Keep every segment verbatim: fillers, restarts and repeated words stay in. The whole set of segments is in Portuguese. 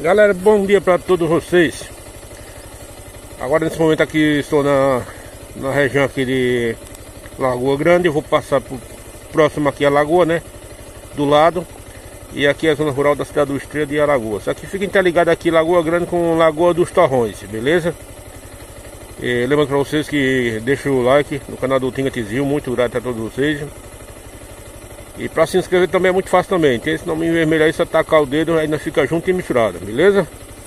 Galera, bom dia para todos vocês. Agora nesse momento aqui estou na, na região aqui de Lagoa Grande. Eu vou passar por, próximo aqui a Lagoa, né? Do lado. E aqui é a zona rural da cidade do Estrela de Alagoas. Aqui fica interligado aqui Lagoa Grande com Lagoa dos Torrões, beleza? E lembrando para vocês que deixa o like no canal do Tinga Tizil. Muito grato a todos vocês. E para se inscrever também é muito fácil também. Tem esse nome vermelho aí, só tacar o dedo, aí nós fica junto e misturado, beleza?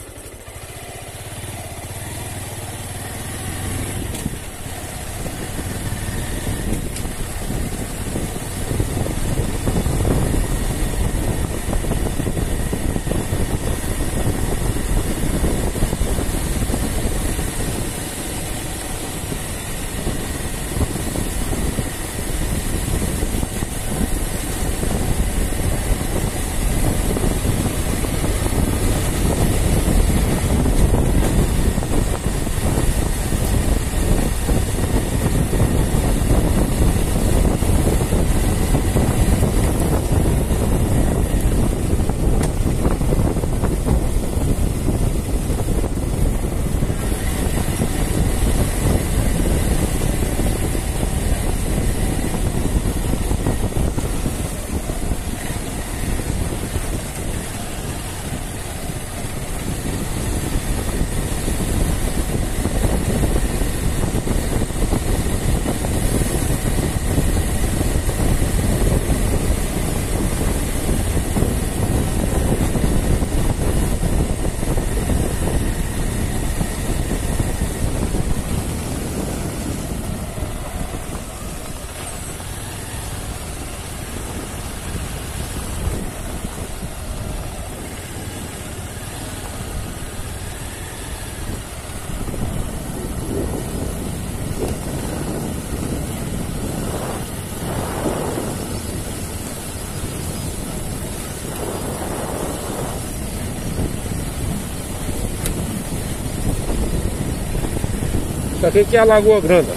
Isso aqui que é a Lagoa Grande.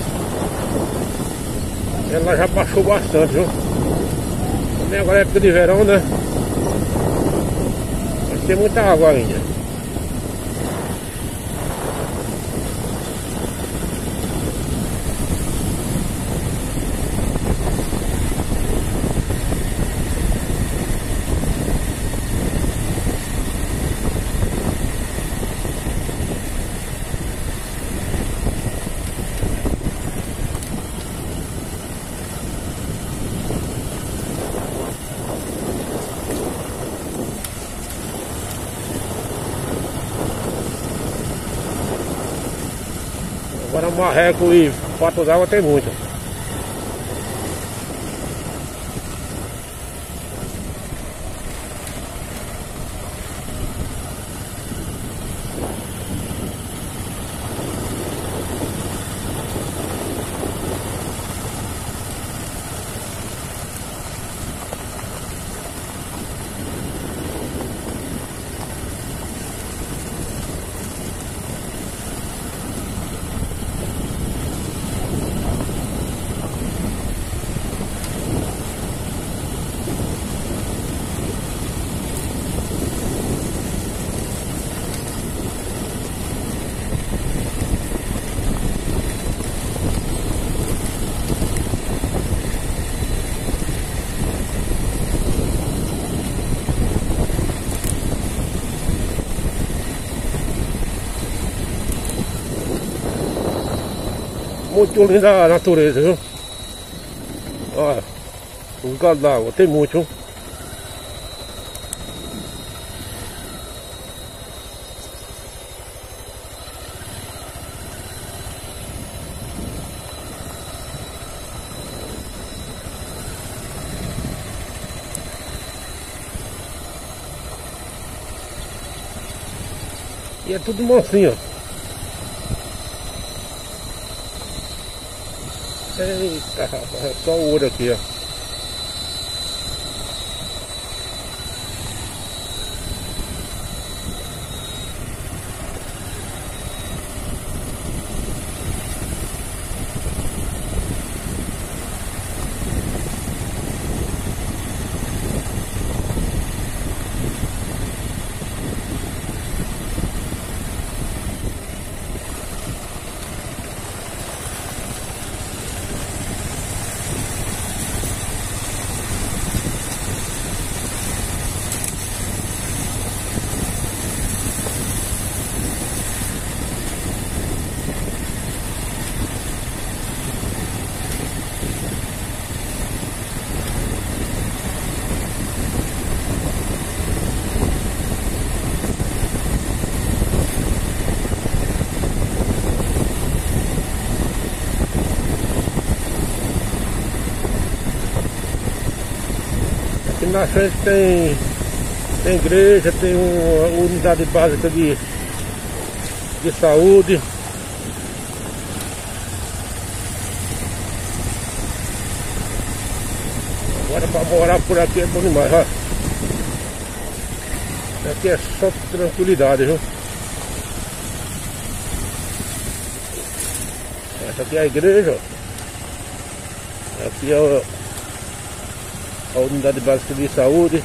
Ela já baixou bastante, viu? Também agora é época de verão, né? Mas tem muita água ainda. Agora marreco e pato d'água tem muito. Muito linda a natureza, viu? Olha, os galos d'água, tem muito, viu? E é tudo mansinho, ó. Eita, rapaz, é só o ouro aqui, ó. na frente tem, tem igreja, tem uma unidade básica de, de saúde. Agora para morar por aqui é bom demais, ó. Aqui é só tranquilidade, viu? Essa aqui é a igreja, ó. Aqui é a unidade básica de saúde.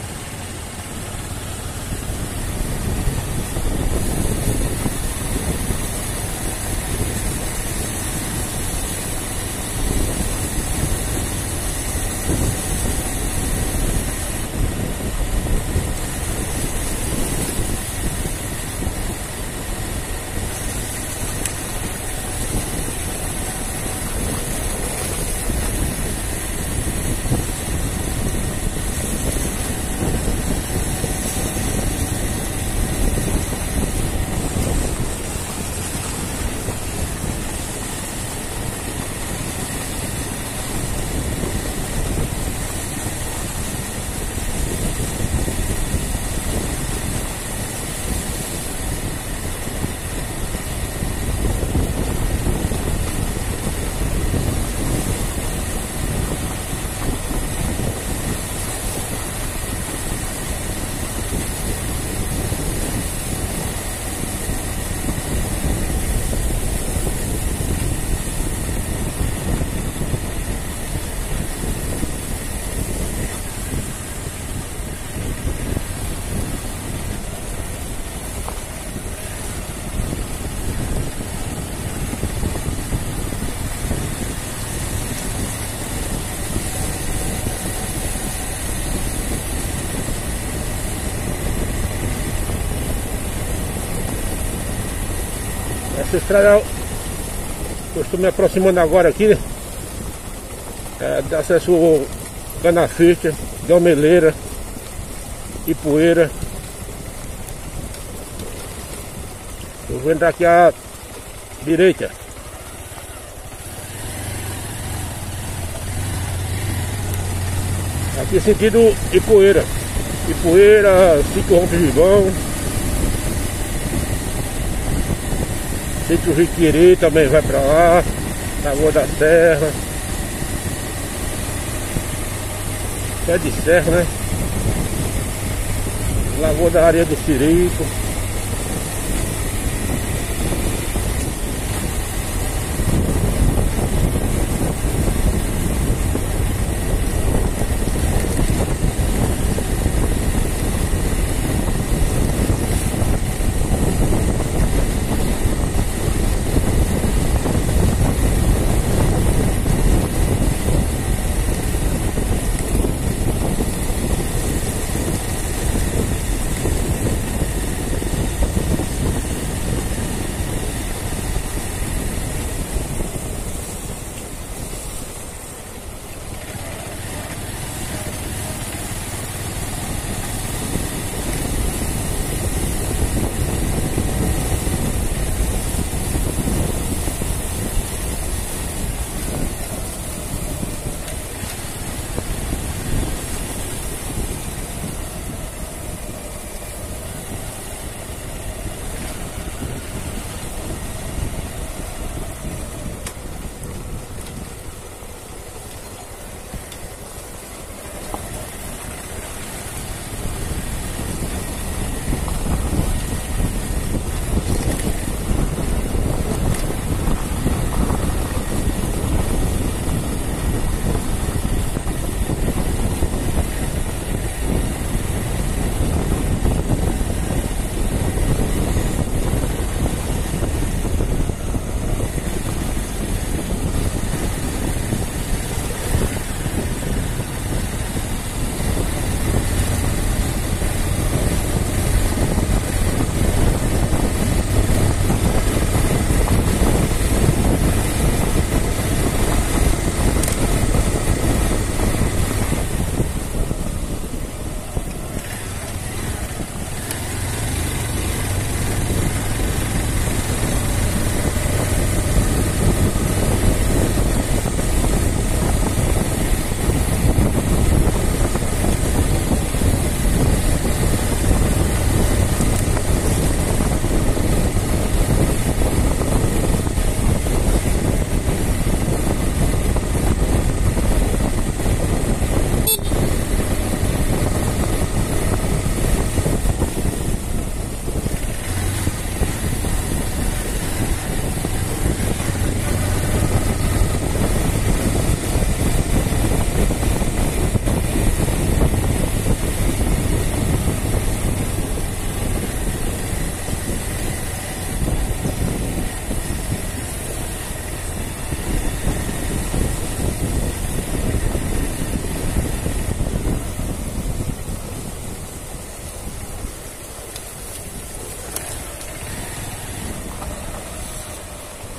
Essa estrada eu estou me aproximando agora aqui, é, de acesso ao Canafite, Gameleira, Ipueira. Eu vou entrar aqui à direita. Aqui sentido Ipueira. Ipueira, Sítio Rompe Gigão. Sítio Riquiri também vai pra lá. Lagoa da Serra. Pé de Serra, né? Lagoa da Areia do Sirico.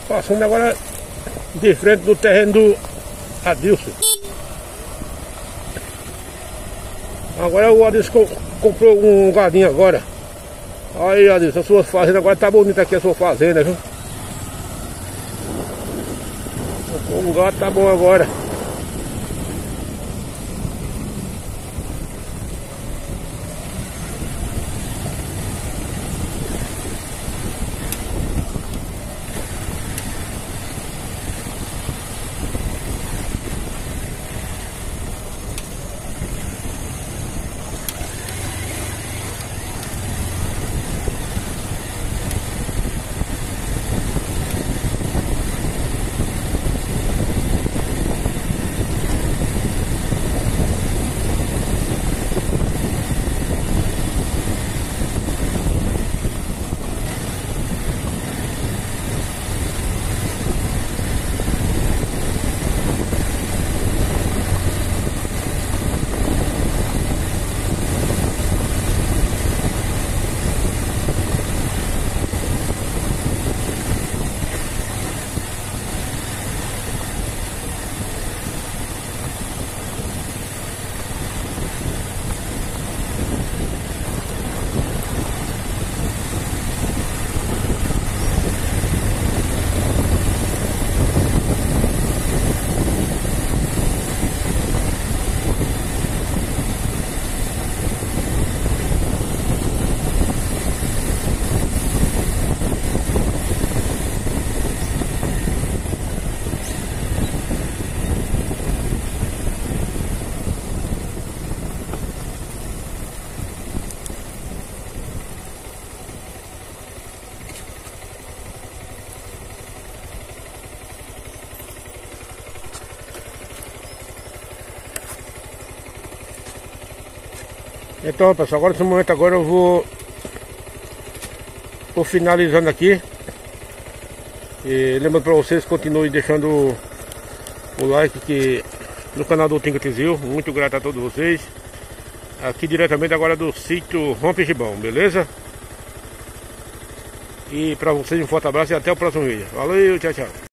Passando agora de frente do terreno do Adilson. Agora o Adilson co comprou um gadinho agora. Aí, Adilson, a sua fazenda agora tá bonita aqui, a sua fazenda, viu? O gado tá bom agora. Então, pessoal, agora nesse momento agora eu vou Vou finalizando aqui. E lembrando para vocês, continue deixando o like que no canal do Tinga Tizil. Muito grato a todos vocês. Aqui diretamente agora do sítio Rompe Gibão, beleza? E para vocês um forte abraço e até o próximo vídeo. Valeu, tchau, tchau.